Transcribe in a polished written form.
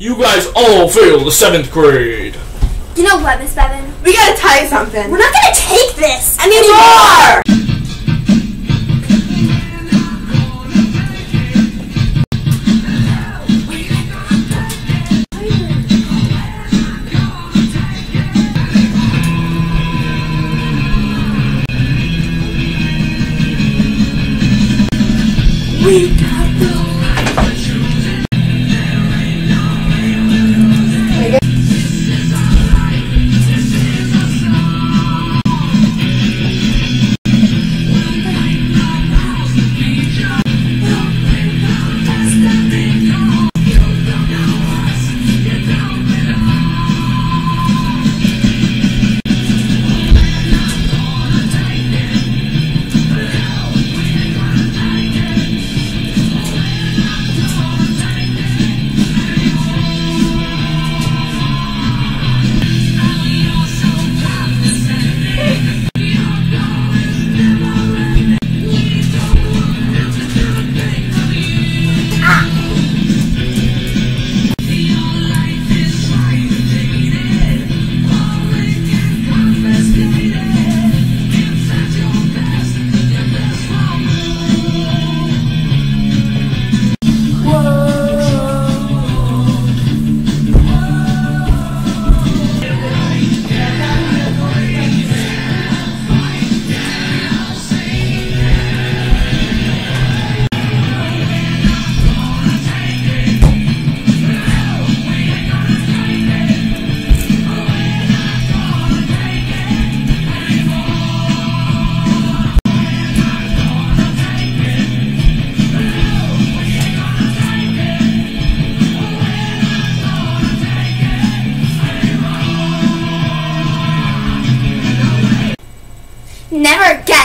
You guys all failed the 7th grade. You know what, Miss Bevan? We gotta tell you something. We're not gonna take this Anymore! We got the Never again!